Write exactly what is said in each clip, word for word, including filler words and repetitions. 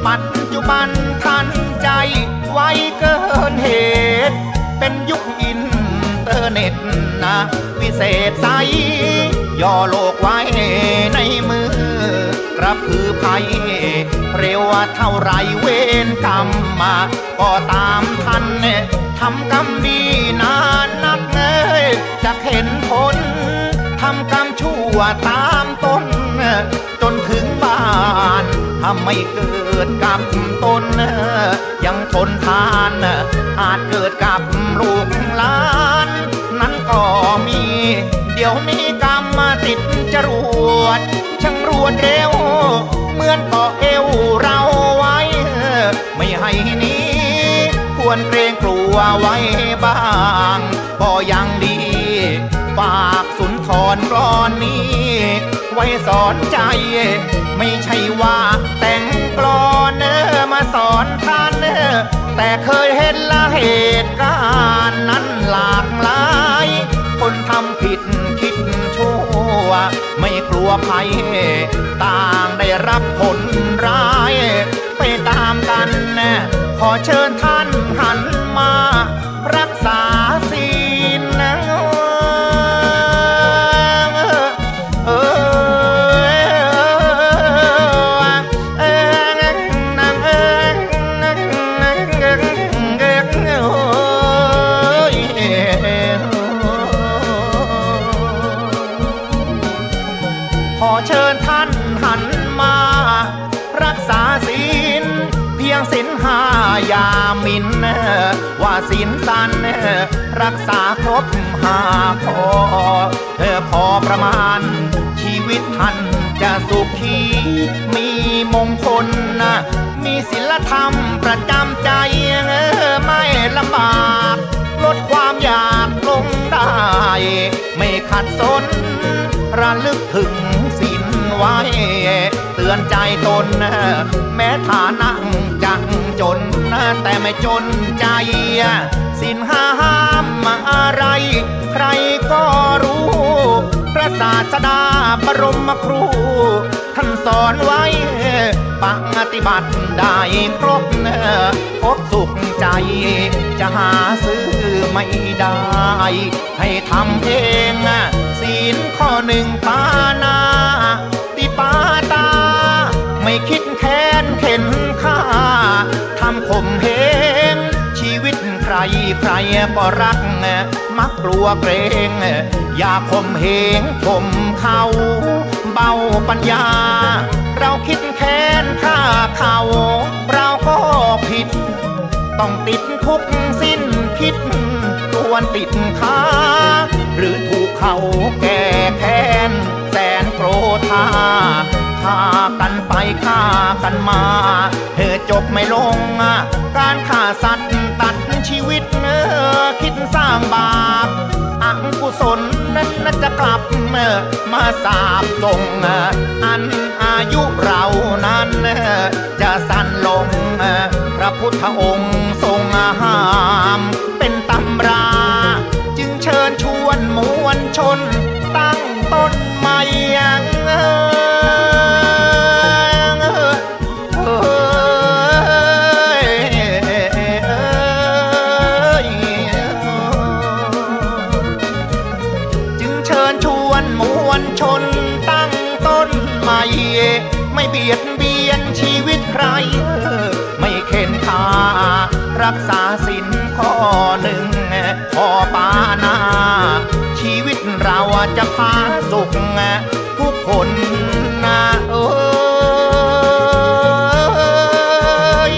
ปัจจุบันทันใจไวเกินเหตุเป็นยุคอินเทอร์เน็ตนะวิเศษใสย่อโลกไว้ในมือกระพือภัยเร็วเท่าไรเวรกรรมมาก็ตามทันทำกรรมดีนานนักเอ้ยจะเห็นผลทำกรรมชั่วตามต้นจนถึงบ้านถ้าไม่เกิดกับตนยังทนทานอาจเกิดกับลูกหลานนั้นก็มีเดี๋ยวนี้กรรมมาติดจรวดช่างรวดเร็วเหมือนเกาะเอวเราไว้ไม่ให้หนีควรเกรงกลัวไว้บ้างก็ยังดีฝากสุนทรกลอนนี้ไว้สอนใจไม่ใช่ว่าแต่งกลอนมาสอนท่านแต่เคยเห็นละเหตุการณ์นั้นหลากหลายคนทำผิดคิดชั่วไม่กลัวภัยต่างได้รับผลร้ายไปตามกันขอเชิญท่านหันมารักษาศีลนะขอเชิญท่านหันมารักษาศีลเพียงศีลห้าอย่าหมิ่นว่าศีลสั้นรักษาครบห้าข้อพอประมาณชีวิตท่านจะสุขีมีมงคลมีศีลธรรมประจำใจไม่ลำบากลดความอยากลงได้ไม่ขัดสนระลึกถึงศีลไว้เตือนใจตนแม้ฐานะจักจนแต่ไม่จนใจศีลห้าห้ามอะไรใครก็รู้พระศาสดาบรมครูท่านสอนไว้ปฏิบัติได้ครบพบสุขใจจะหาซื้อไม่ได้ให้ทำเองศีลข้อหนึ่งปานาติปาตาไม่คิดแค้นเข็นฆ่าทำข่มเหงชีวิตใครใครก็รักมักกลัวเกรงอย่าข่มเหงข่มเขาเบาปัญญาเราคิดแค้นฆ่าเขาเราก็ผิดต้องติดคุกสิ้นคิดควรติดค้าหรือถูกเขาแก่แค้นแสนโกรธาฆ่ากันไปฆ่ากันมาเธอจบไม่ลงการฆ่าสัตว์ตัดชีวิตคิดสร้างบาปอกุศลนั้นจะกลับมาสาบส่งอันอายุเรานั้นจะสั้นลงพระพุทธองค์ทรงห้ามเป็นตำราจึงเชิญชวนมวลชนตั้งต้นใหม่ยังชนตั้งต้นใหม่ไม่เบียดเบียนชีวิตใครไม่เข็นฆ่ารักษาศีลข้อหนึ่งข้อปานาชีวิตเราจะพาสุขทุกคนนะเอ้ย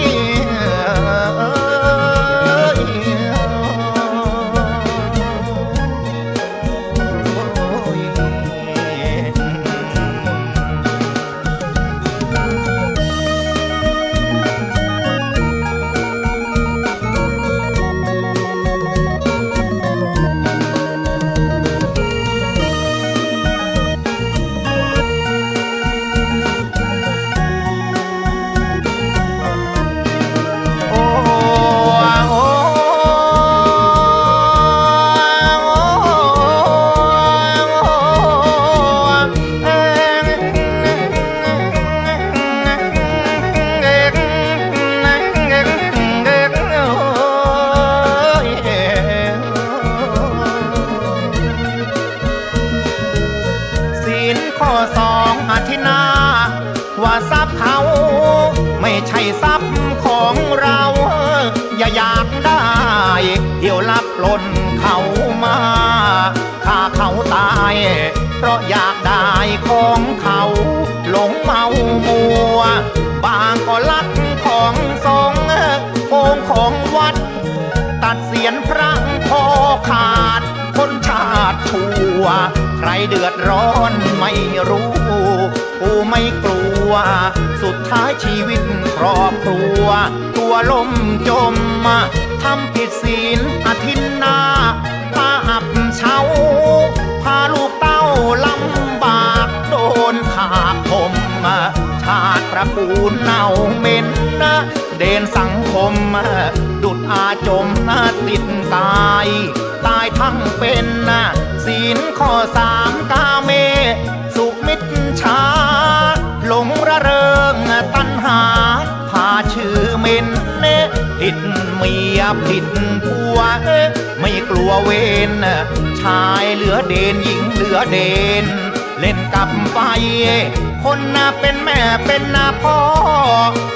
ใช่ทรัพย์ของเราอย่าอยากได้เดี๋ยวลักหล่นเขามาฆ่าเขาตายเพราะอยากได้ของเขาหลงเมามัวบางก็ลักของสงฆ์โกงของวัดตัดเสียนพระคอขาดคนชาติชั่วใครเดือดร้อนไม่รู้กูไม่กลัวสุดท้ายชีวิตครอบครัวตัวล่มจมทำผิดศีลอาทินนาตาอับเฉาพาลูกเต้าลำบากโดนขาคมชาติประปูนเน่าเหม็นเด่นสังคมดุดอาจมติดตายตายทั้งเป็นศีลข้อสามกาเมสุมิจฉาหลงระเริงตัณหาพาชื่อเม็นผิดเมียผิดผัวไม่กลัวเวรชายเหลือเดนหญิงเหลือเดนเล่นกับไฟคนน่ะเป็นแม่เป็นน่ะพ่อ